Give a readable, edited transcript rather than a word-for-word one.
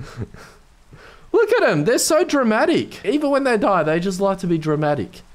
Look at them. They're so dramatic. Even when they die, they just like to be dramatic.